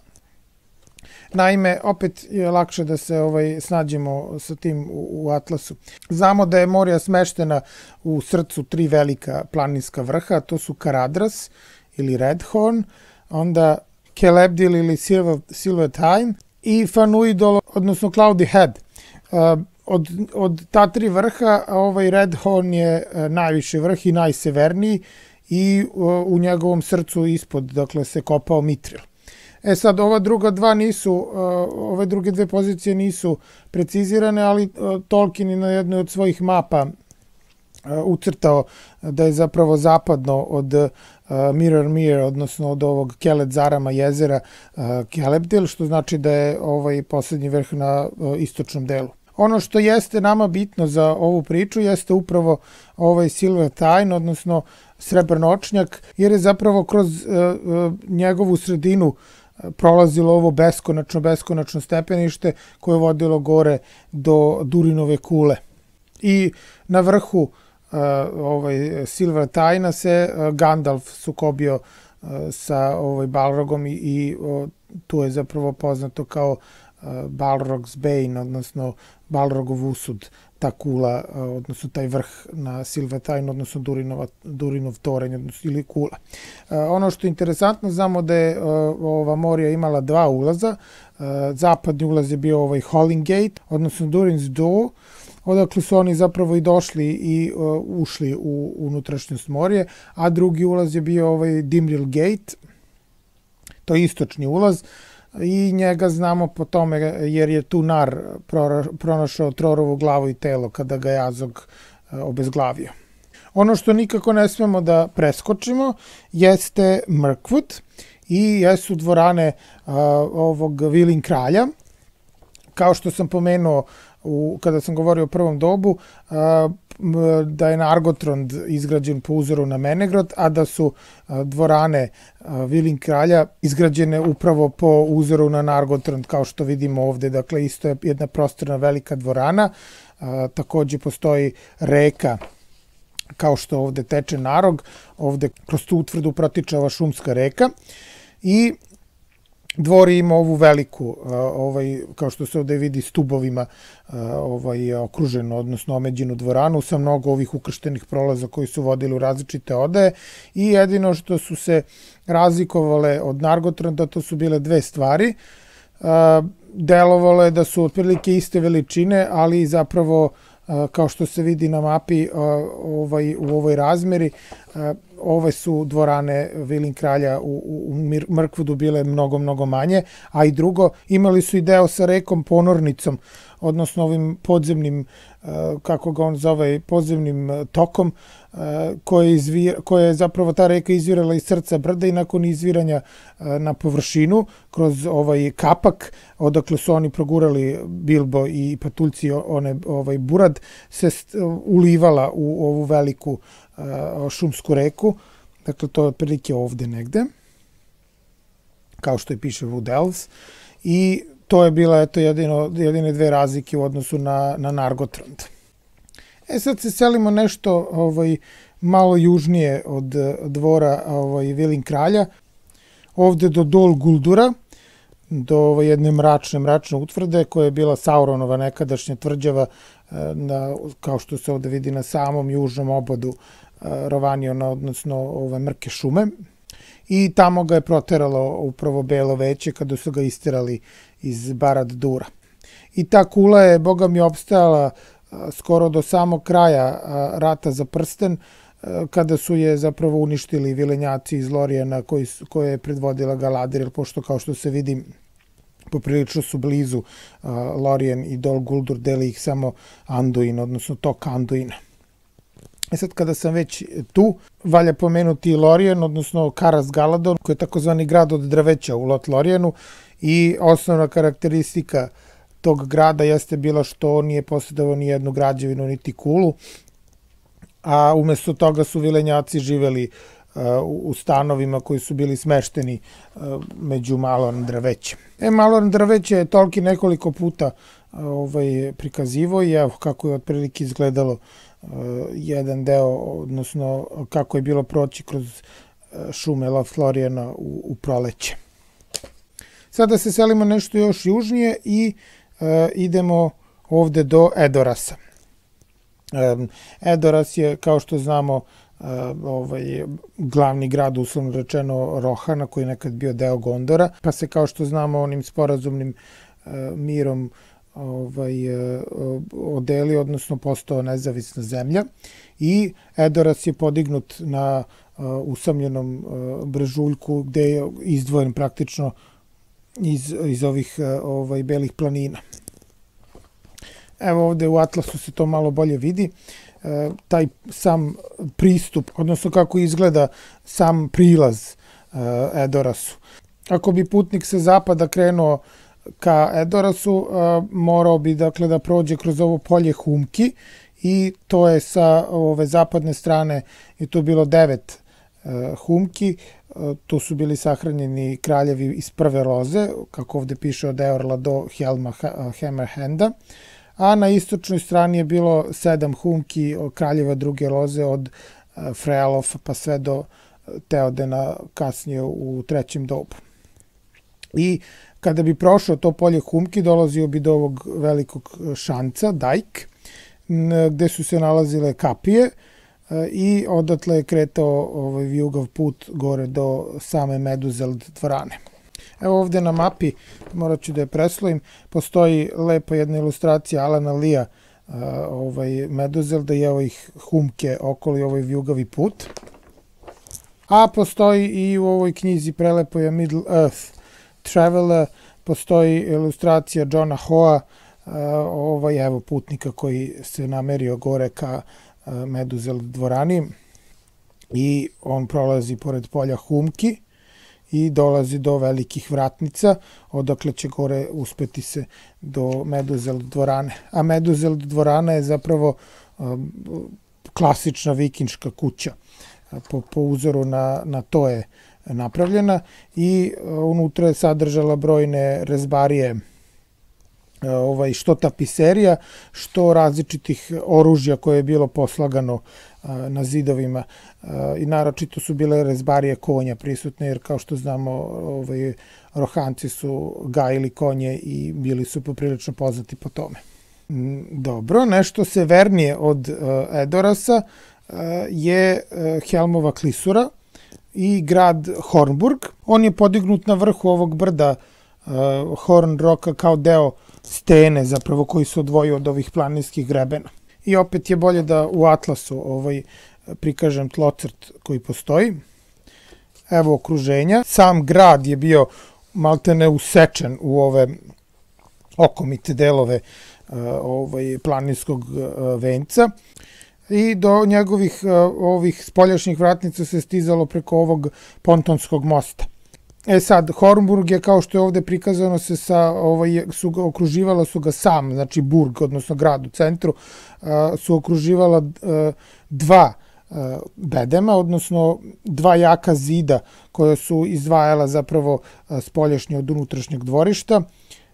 A: Naime, opet je lakše da se ovaj, snađemo sa tim u, u Atlasu. Znamo da je Morija smeštena u srcu tri velika planinska vrha, to su Karadras ili Redhorn, onda Kelebdil ili Silvertine i Fanuidol, odnosno Cloudy Head. Od, od ta tri vrha, ovaj Redhorn je najviši vrh i najseverniji i u njegovom srcu ispod, dakle, se kopao Mitril. E sad, ova druga dva nisu, ove druge dve pozicije nisu precizirane, ali Tolkien je na jednoj od svojih mapa ucrtao da je zapravo zapadno od Mirror Mere, odnosno od ovog Kelet Zarama jezera Kelebdil, što znači da je ovaj poslednji vrh na istočnom delu. Ono što jeste nama bitno za ovu priču jeste upravo ovaj Silvertine, odnosno srebrnočnjak, jer je zapravo kroz uh, njegovu sredinu prolazilo ovo beskonačno, beskonačno stepenište koje je vodilo gore do Durinove kule. I na vrhu uh, ovaj Silvertina se uh, Gandalf sukobio uh, sa ovaj Balrogom i, i uh, tu je zapravo poznato kao uh, Balrog's Bane, odnosno Balrogov usud, ta kula, uh, odnosno taj vrh na Silvertine, odnosno Durinova, Durinov toranj, odnosno ili kula. Uh, ono što je interesantno, znamo da je uh, ova Morija imala dva ulaza. Uh, zapadni ulaz je bio ovaj Holling Gate, odnosno Durin's Door, odakle su oni zapravo i došli i uh, ušli u unutrašnjost Morije, a drugi ulaz je bio ovaj Dimril Gate, to je istočni ulaz, i njega znamo po tome jer je tu Nar pronašao Trorovu glavu i telo kada ga je Azog obezglavio. Ono što nikako ne smemo da preskočimo jeste Mirkwood i jesu dvorane uh, ovog Vilin kralja. Kao što sam pomenuo u, kada sam govorio o prvom dobu, uh, da je Nargothrond izgrađen po uzoru na Menegrod, a da su uh, dvorane uh, Vilin kralja izgrađene upravo po uzoru na Nargothrond, kao što vidimo ovde. Dakle, isto je jedna prostorna velika dvorana. Uh, takođe postoji reka, kao što ovde teče Narog, ovde kroz tu utvrdu protiče ova šumska reka i dvor ima ovu veliku, ovaj, kao što se ovde vidi, stubovima ovaj, okruženu, odnosno omeđenu dvoranu sa mnogo ovih ukrštenih prolaza koji su vodili u različite odaje i jedino što su se razlikovale od Nargothronda, to su bile dve stvari. Delovalo je da su otprilike iste veličine, ali zapravo, kao što se vidi na mapi ovaj, u ovoj razmeri, ove su dvorane Vilin kralja u, u Mirkwoodu bile mnogo, mnogo manje, a i drugo, imali su i deo sa rekom Ponornicom, odnosno ovim podzemnim, kako ga on zove, podzemnim tokom, koje, izvir, koje je zapravo ta reka izvirala iz srca brda i nakon izviranja na površinu, kroz ovaj kapak, odakle su oni progurali Bilbo i patuljci one, ovaj burad, se ulivala u ovu veliku šumsku reku. Dakle, to je otprilike ovde negde, kao što je piše Wood Elves, i to je bila eto jedino, jedine dve razlike u odnosu na, na Nargothrond. E sad se selimo nešto ovaj, malo južnije od dvora ovaj, Vilin kralja, ovde do Dol Guldura, do ovaj, jedne mračne, mračne utvrde koja je bila Sauronova nekadašnja tvrđava, na, kao što se ovde vidi na samom južnom obodu Rovaniona, odnosno ove mrke šume. I tamo ga je proteralo upravo Belo veće kada su ga isterali iz Barad-dura. I ta kula je, boga mi, opstajala skoro do samog kraja rata za prsten, kada su je zapravo uništili vilenjaci iz Lorijana koji, koje je predvodila Galadriel, pošto kao što se vidi poprilično su blizu Lorien i Dol Guldur, deli ih samo Anduin, odnosno tok Anduina. E sad, kada sam već tu, valja pomenuti Lorien, odnosno Karas Galadon, koji je takozvani grad od drveća u Lothlorienu, i osnovna karakteristika tog grada jeste bila što on nije posjedovao ni jednu građevinu niti kulu, a umesto toga su vilenjaci živeli u stanovima koji su bili smešteni među Maloran drvećem. E, Maloran drveće je Tolkien nekoliko puta ovaj, prikazivo i evo kako je otprilike izgledalo jedan deo, odnosno kako je bilo proći kroz šume Lothloriena u, u proleće. Sada se selimo nešto još južnije i e, idemo ovde do Edorasa. E, Edoras je, kao što znamo, e, ovaj, glavni grad, uslovno rečeno, Rohana, koji je nekad bio deo Gondora, pa se, kao što znamo, onim sporazumnim e, mirom ovaj, odeli, odnosno postao nezavisna zemlja, i Edoras je podignut na usamljenom brežuljku gde je izdvojen praktično iz, iz ovih ovaj, belih planina. Evo ovde u Atlasu se to malo bolje vidi, e, taj sam pristup, odnosno kako izgleda sam prilaz e, Edorasu. Ako bi putnik sa zapada krenuo ka Edorasu, morao bi, dakle, da prođe kroz ovo polje Humki, i to je sa ove zapadne strane je to bilo devet Humki. Tu su bili sahranjeni kraljevi iz prve loze, kako ovde piše, od Eorla do Helma Hammerhanda, a na istočnoj strani je bilo sedam Humki od kraljeva druge loze, od Frealofa pa sve do Teodena kasnije u trećem dobu. I kada bi prošao to polje Humki, dolazio bi do ovog velikog šanca, Dajk, gde su se nalazile kapije, i odatle je kretao ovaj vijugav put gore do same Meduzeld dvorane. Evo ovde na mapi, morat ću da je preslovim, postoji lepa jedna ilustracija Alana Lea ovaj, Meduzelda i evo ih Humke okolo, ovaj vijugavi put. A postoji i u ovoj knjizi prelepoja Middle Earth Traveler, postoji ilustracija Johna Hoa, ovaj, evo putnika koji se namerio gore ka Meduzeld dvorani, i on prolazi pored polja Humki i dolazi do velikih vratnica, odakle će gore uspeti se do Meduzeld dvorane. A Meduzeld dvorana je zapravo klasična vikinška kuća, po, po uzoru na, na to je napravljena, i unutra je sadržala brojne rezbarije, ovaj, što tapiserija, što različitih oružja koje je bilo poslagano na zidovima, i naročito su bile rezbarije konja prisutne, jer kao što znamo, ovaj, Rohanci su gajili konje i bili su poprilično poznati po tome. Dobro, nešto severnije od Edorasa je Helmova klisura i grad Hornburg. On je podignut na vrhu ovog brda Horn Roka kao deo stene, zapravo, koji se odvojio od ovih planinskih grebena. I opet je bolje da u Atlasu ovaj, prikažem tlocrt koji postoji. Evo okruženja. Sam grad je bio maltene usečen u ove okomite delove ovaj, planinskog venca, i do njegovih ovih spoljašnjih vratnica se stizalo preko ovog pontonskog mosta. E sad, Hornburg je, kao što je ovde prikazano, se sa, ovaj, su ga, okruživala su ga sam, znači burg, odnosno grad u centru, su okruživala dva bedema, odnosno dva jaka zida koja su izdvajala zapravo spoljašnje od unutrašnjeg dvorišta,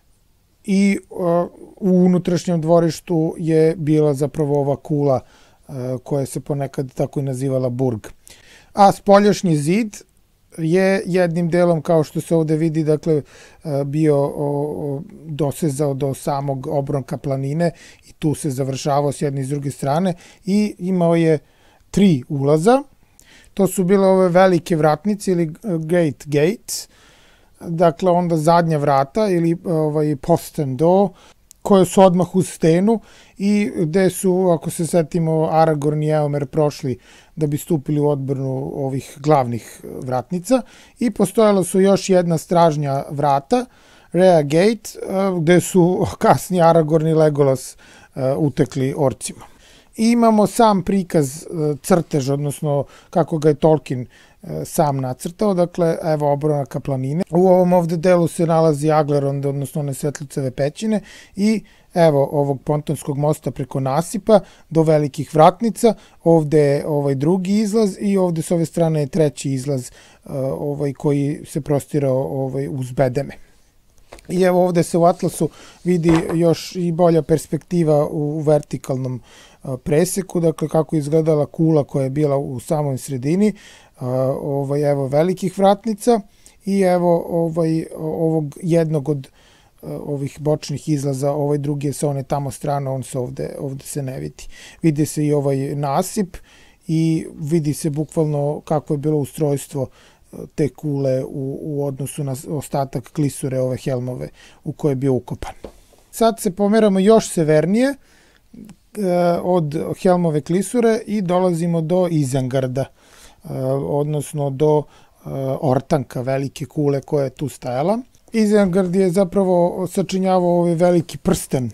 A: i u unutrašnjem dvorištu je bila zapravo ova kula koja se ponekad tako i nazivala burg. A spoljašnji zid je jednim delom, kao što se ovde vidi, dakle, bio dosezao do samog obronka planine i tu se završavao s jedne i s druge strane, i imao je tri ulaza. To su bile ove velike vratnice ili gate gates, dakle onda zadnja vrata ili ovaj postern door, koje su odmah uz stenu i gde su, ako se setimo, Aragorn i Eomer prošli da bi stupili u odbranu ovih glavnih vratnica, i postojala su još jedna stražnja vrata, Rea Gate, gde su kasnije Aragorn i Legolas utekli orcima. I imamo sam prikaz crtež, odnosno kako ga je Tolkien sam nacrtao, dakle, evo obronaka planine. U ovom ovde delu se nalazi Agleron, odnosno one Svetliceve pećine i evo ovog pontonskog mosta preko nasipa do velikih vratnica. Ovde je ovaj drugi izlaz i ovde s ove strane je treći izlaz ovaj, koji se prostirao ovaj, uz bedeme. I evo ovde se u atlasu vidi još i bolja perspektiva u vertikalnom preseku, dakle kako je izgledala kula koja je bila u samoj sredini, ovaj, evo velikih vratnica i evo ovaj, ovog jednog od ovih bočnih izlaza, ovaj drugi je sa one tamo strane, on se ovde, ovde se ne vidi. Vidi se i ovaj nasip i vidi se bukvalno kako je bilo ustrojstvo te kule u, u odnosu na ostatak klisure, ove Helmove u kojoj je bio ukopan. Sad se pomeramo još severnije od Helmove klisure i dolazimo do Izengarda, odnosno do Ortanka, velike kule koja je tu stajala. Izengard je zapravo sačinjavao ovaj veliki prsten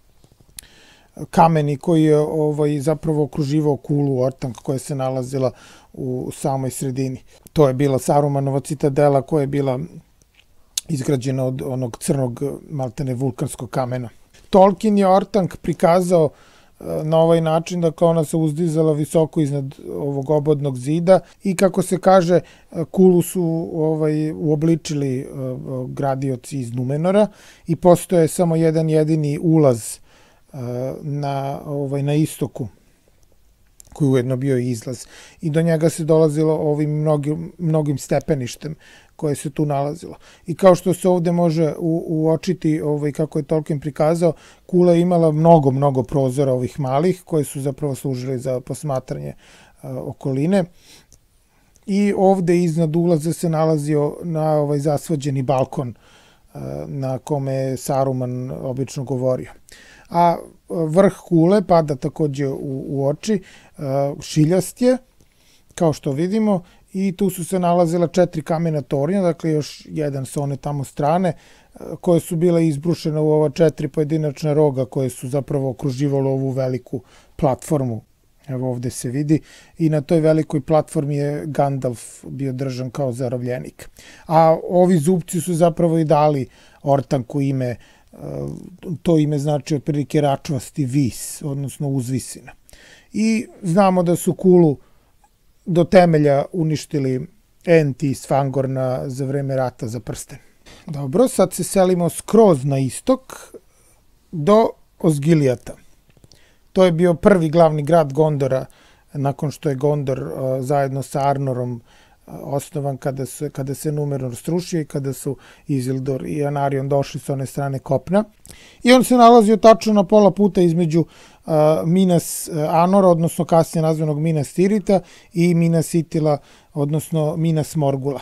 A: kameni koji je ovaj, zapravo okruživao kulu Ortank koja se nalazila u samoj sredini. To je bila Sarumanova citadela koja je bila izgrađena od onog crnog maltene vulkanskog kamena. Tolkien je Ortank prikazao na ovaj način, dakle ona se uzdizala visoko iznad ovog obodnog zida i kako se kaže, kulu su ovaj, uobličili uh, gradioci iz Numenora i postoje samo jedan jedini ulaz uh, na, ovaj, na istoku, koji ujedno bio i izlaz. I do njega se dolazilo ovim mnogim, mnogim stepeništem koje se tu nalazilo. I kao što se ovde može u, uočiti, ovaj, kako je Tolkien prikazao, kula je imala mnogo, mnogo prozora ovih malih, koje su zapravo služili za posmatranje a, okoline. I ovde iznad ulaza se nalazio na ovaj zasvađeni balkon a, na kome je Saruman obično govorio. A vrh kule pada takođe u, u oči, a, šiljast je, kao što vidimo, i tu su se nalazila četiri kamena tornja, dakle još jedan sa one tamo strane, koje su bile izbrušene u ova četiri pojedinačna roga koje su zapravo okruživalo ovu veliku platformu. Evo ovde se vidi i na toj velikoj platformi je Gandalf bio držan kao zarobljenik. A ovi zupci su zapravo i dali Ortanku ime, to ime znači otprilike račvasti vis, odnosno uzvisina. I znamo da su kulu do temelja uništili Ent iz Fangorna za vreme rata za prsten. Dobro, sad se selimo skroz na istok do Osgilijata. To je bio prvi glavni grad Gondora nakon što je Gondor uh, zajedno sa Arnorom uh, osnovan kada, su, kada se Numenor srušio i kada su Isildur i Anarion došli s one strane kopna. I on se nalazio tačno na pola puta između uh, Minas Anora, odnosno kasnije nazvanog Minas Tirita, i Minas Ithila, odnosno Minas Morgula.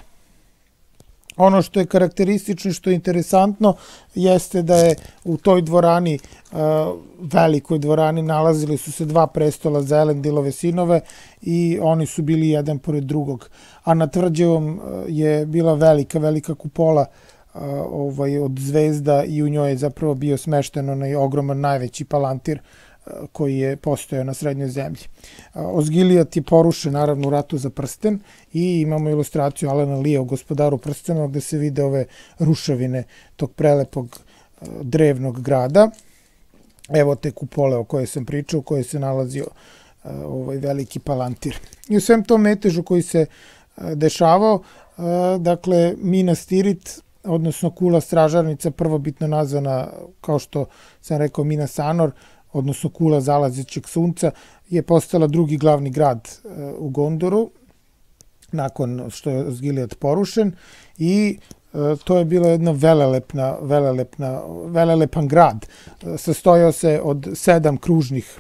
A: Ono što je karakteristično i što je interesantno jeste da je u toj dvorani, velikoj dvorani, nalazili su se dva prestola za Elendilove sinove i oni su bili jedan pored drugog. A na tvrđavom je bila velika, velika kupola ovaj, od zvezda i u njoj je zapravo bio smešten onaj ogroman najveći palantir koji je postojao na srednjoj zemlji. Osgilijat je porušen naravno u ratu za prsten i imamo ilustraciju Alana Lea u Gospodaru prstena gde se vide ove ruševine tog prelepog drevnog grada. Evo te kupole o kojoj sam pričao, u kojoj se nalazio ovaj veliki palantir. I u svem tom metežu koji se dešavao, dakle Minas Tirith, odnosno kula stražarnica, prvobitno nazvana, kao što sam rekao, Minas Anor, odnosno kula zalazećeg sunca, je postala drugi glavni grad u Gondoru nakon što je Osgilijat porušen i to je bila jedna velelepna, velelepna, velelepan grad. Sastojao se od sedam kružnih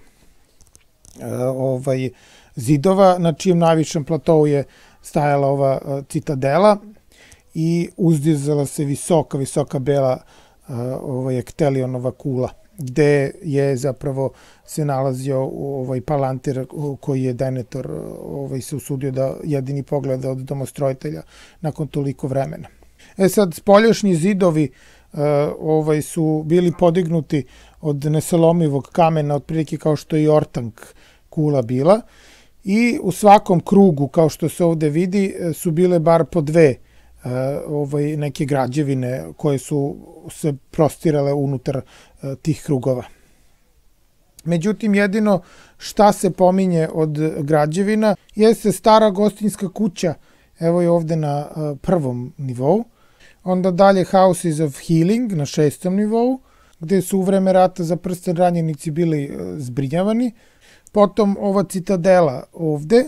A: ovaj, zidova, na čijem najvišem platovu je stajala ova citadela i uzdizala se visoka, visoka bela ovaj, Ektelionova kula, gde je zapravo se nalazio ovaj palantir koji je Denethor ovaj, se usudio da jedini pogleda od domostrojitelja nakon toliko vremena. E sad, spoljašnji zidovi ovaj, su bili podignuti od nesalomivog kamena, otprilike kao što je i ortank kula bila. I u svakom krugu, kao što se ovde vidi, su bile bar po dve ovaj, neke građevine koje su se prostirale unutar tih krugova. Međutim, jedino šta se pominje od građevina jeste stara gostinska kuća, evo je ovde na prvom nivou, onda dalje Houses of Healing na šestom nivou, gde su u vreme rata za prsten ranjenici bili zbrinjavani, potom ova citadela ovde,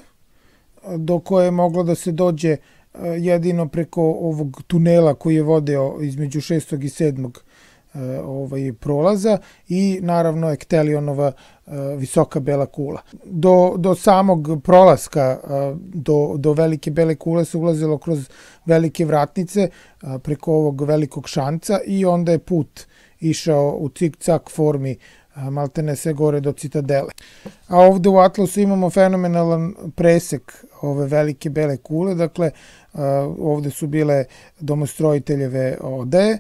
A: do koje je moglo da se dođe jedino preko ovog tunela koji je vodeo između šestog i sedmog ovaj prolaza i naravno Ektelionova visoka bela kula. Do, do samog prolaska do, do velike bele kule se ulazilo kroz velike vratnice preko ovog velikog šanca i onda je put išao u cik-cak formi maltene sve gore do citadele. A ovde u Atlasu imamo fenomenalan presek ove velike bele kule, dakle ovde su bile domostrojiteljeve odaje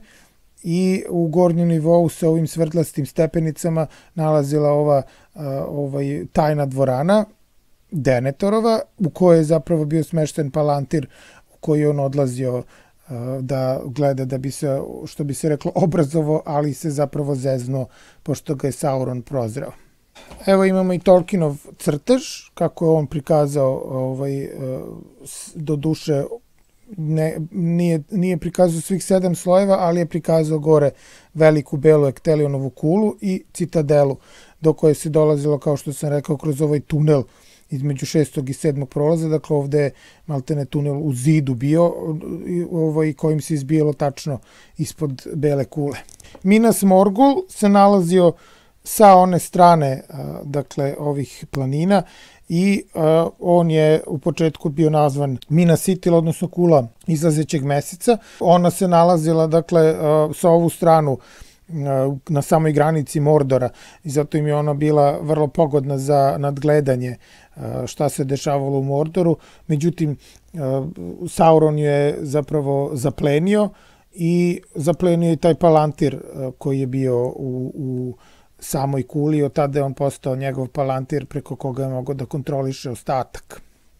A: i u gornjem nivou sa ovim svrtlastim stepenicama nalazila ova ovaj, tajna dvorana Denetorova, u kojoj je zapravo bio smešten palantir u koji je on odlazio da gleda da bi se, što bi se reklo, obrazovo, ali se zapravo zezno, pošto ga je Sauron prozreo. Evo imamo i Tolkienov crtež, kako je on prikazao, ovaj, do duše, ne, nije, nije prikazao svih sedam slojeva, ali je prikazao gore veliku belu Ektelionovu kulu i citadelu, do koje se dolazilo, kao što sam rekao, kroz ovaj tunel između šestog i sedmog prolaza, dakle ovde je maltene tunel u zidu bio, ovaj, kojim se izbijalo tačno ispod bele kule. Minas Morgul se nalazio sa one strane, dakle, ovih planina i on je u početku bio nazvan Minas Ithil, odnosno kula izlazećeg meseca. Ona se nalazila, dakle, sa ovu stranu na samoj granici Mordora i zato im je ona bila vrlo pogodna za nadgledanje šta se dešavalo u Mordoru. Međutim, Sauron je zapravo zaplenio i zaplenio i taj palantir koji je bio u, u samoj kuli. Od tada je on postao njegov palantir preko koga je mogao da kontroliše ostatak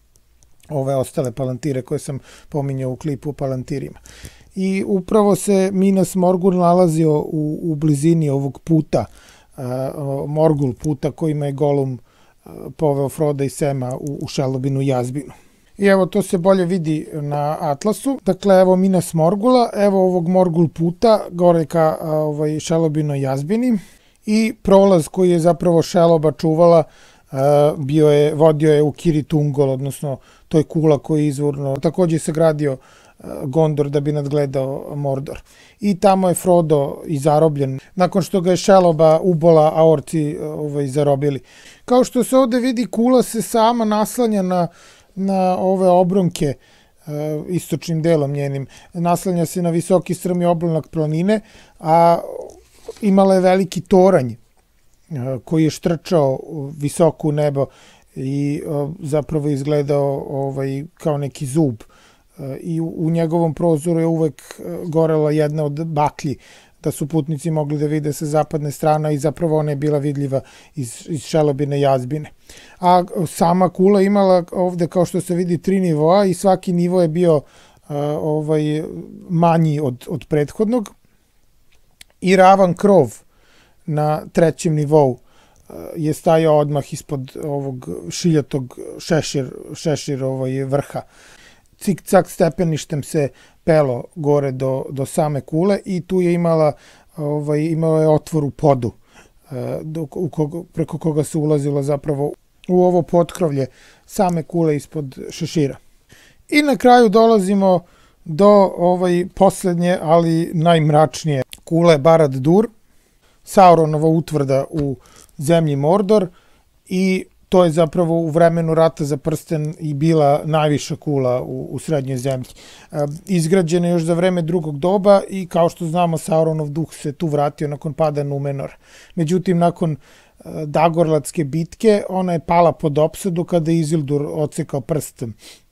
A: ove ostale palantire koje sam pominjao u klipu o palantirima. I upravo se Minas Morgul nalazio u, u blizini ovog puta, uh, Morgul puta kojima je Golum uh, poveo Froda i Sema u, u Šelobinu jazbinu. I evo to se bolje vidi na Atlasu. Dakle, evo Minas Morgula, evo ovog Morgul puta gore ka uh, ovaj, Šelobinoj jazbini i prolaz koji je zapravo Šeloba čuvala uh, bio je, vodio je u Kirit Ungol, odnosno to je kula koji je izvorno takođe se gradio Gondor da bi nadgledao Mordor. I tamo je Frodo i zarobljen, nakon što ga je Šeloba ubola, a orci ovaj, zarobili. Kao što se ovde vidi, kula se sama naslanja na, na ove obronke istočnim delom njenim. Naslanja se na visoki strmi oblonak planine, a imala je veliki toranj koji je štrčao visoko u nebo i zapravo izgledao ovaj, kao neki zub. I u, u njegovom prozoru je uvek gorela jedna od baklji, da su putnici mogli da vide sa zapadne strane i zapravo ona je bila vidljiva iz, iz Šelobine jazbine. A sama kula imala ovde, kao što se vidi, tri nivoa i svaki nivo je bio a, ovaj, manji od, od prethodnog i ravan krov na trećem nivou je stajao odmah ispod ovog šiljatog šešir, šešir ovaj, vrha. Cik-cak stepeništem se pelo gore do, do same kule i tu je imala, ovaj, imala je otvor u podu do, u koga, preko koga se ulazilo zapravo u ovo potkrovlje same kule ispod šešira. I na kraju dolazimo do ovaj poslednje, ali najmračnije kule Barad-dûr, Sauronova utvrda u zemlji Mordor i to je zapravo u vremenu rata za prsten i bila najviša kula u, u srednjoj zemlji. E, izgrađena još za vreme drugog doba i kao što znamo Sauronov duh se tu vratio nakon pada Numenora. Međutim, nakon e, Dagorlatske bitke ona je pala pod opsadu kada je Isildur odsekao prst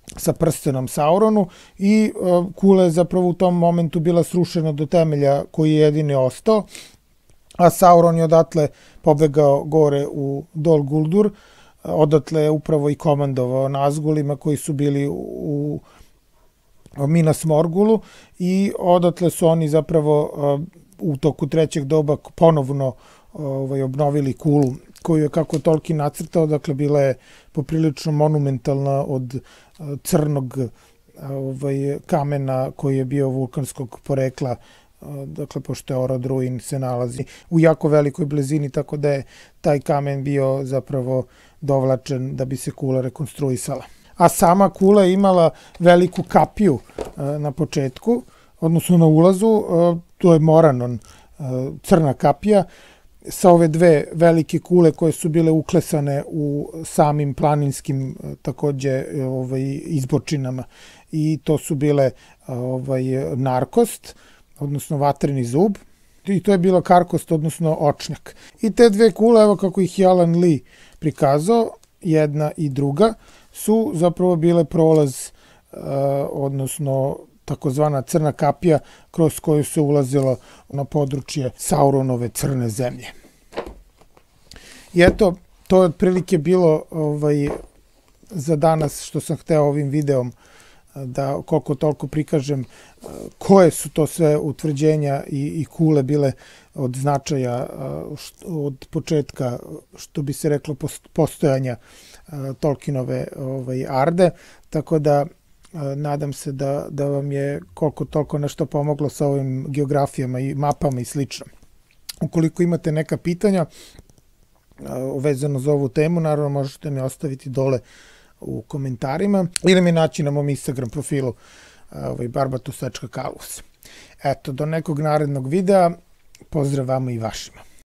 A: sa prstenom Sauronu i kula je zapravo u tom momentu bila srušena do temelja koji je jedini ostao, a Sauron je odatle pobegao gore u Dol Guldur, odatle je upravo i komandovao Nazgulima koji su bili u Minas Morgulu i odatle su oni zapravo u toku trećeg doba ponovno ovaj, obnovili kulu koju je, kako je Tolkien nacrtao, dakle bila je poprilično monumentalna od crnog ovaj, kamena koji je bio vulkanskog porekla, dakle pošto je Orodruin se nalazi u jako velikoj blizini, tako da je taj kamen bio zapravo dovlačen da bi se kula rekonstruisala. A sama kula je imala veliku kapiju na početku, odnosno na ulazu, to je Moranon, crna kapija, sa ove dve velike kule koje su bile uklesane u samim planinskim takođe ovaj, izbočinama. I to su bile ovaj, Narkost, odnosno vatreni zub, i to je bila Karkost, odnosno očnjak. I te dve kule, evo kako ih je Alan Lee prikazao, jedna i druga, su zapravo bile prolaz, odnosno takozvana crna kapija kroz koju se ulazilo na područje Sauronove crne zemlje. I eto, to je otprilike bilo ovaj, za danas što sam hteo ovim videom da koliko toliko prikažem koje su to sve utvrđenja i, i kule bile od značaja od početka, što bi se reklo, postojanja Tolkienove ovaj, Arde, tako da nadam se da, da vam je koliko toliko nešto pomoglo sa ovim geografijama i mapama i slično. Ukoliko imate neka pitanja vezano za ovu temu, naravno možete mi ostaviti dole u komentarima ili mi naći na mom Instagram profilu ovaj, barbatus tačka kalus. Eto, do nekog narednog videa, pozdrav vama i vašima.